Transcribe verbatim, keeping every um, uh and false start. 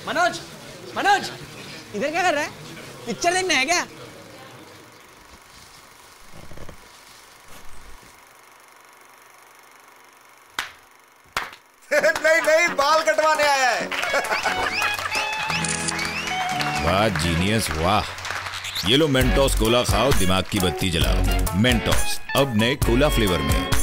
मनोज, मनोज, इधर क्या कर रहा है? पिक्चर देखना है क्या? नहीं नहीं, बाल कटवाने आया है। वाह जीनियस, वाह। ये लो मेंटोस कोला खाओ, दिमाग की बत्ती जलाओ। मेंटोस अब नए कोला फ्लेवर में।